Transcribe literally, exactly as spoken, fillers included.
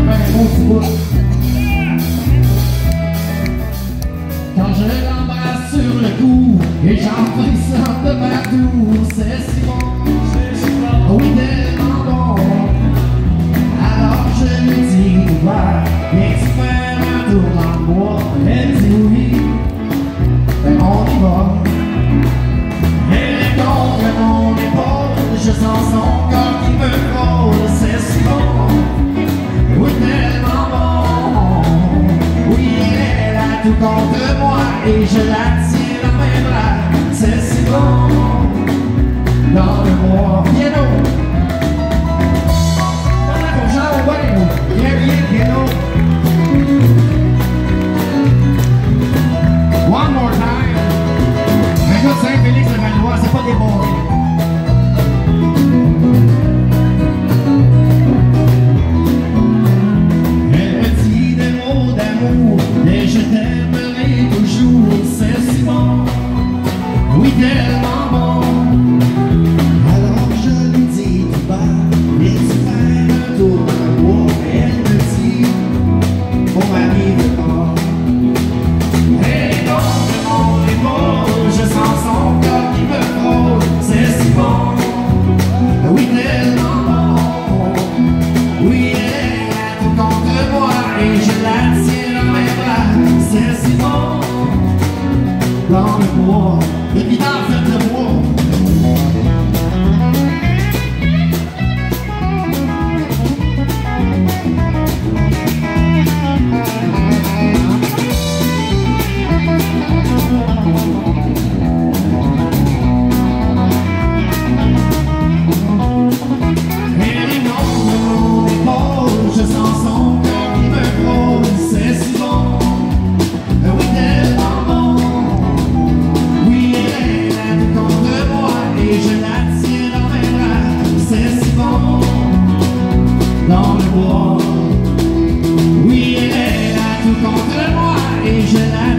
Quand je l'embrasse sur le cou et j'en frissonne de partout, c'est si bon, oui tellement bon. Alors je lui dis, ouais, viens tu faire un tour dans le bois. Elle dit oui, ben on y va. Elle est contre mon épaule, je sens son corps qui me frôle, c'est si bon, oui tellement bon. Oui, elle a tout contre moi et je la tiens dans mes bras, c'est si bon. Dans le bois, piano. Pendant qu'on chante au bain, bien bien piano. One more time. Un gars de Saint-Félix-de-Valois, c'est pas des bons rimes. Elle me dit des mots d'amour et je t'aimerai toujours, c'est si bon, oui tellement bon. Alors je lui dis tout bas, viens tu faire un tour dans le bois. Elle me dit, on m'arrive pas. Elle est contre mon épaule, je sens son corps qui me frôle, c'est si bon, oui tellement bon. Oui, elle a tout contre moi et je la tiens dans mes bras, c'est si bon. Dans le bois, le guitare fait le bois. Dans le bois, oui, elle a tout contre moi et je la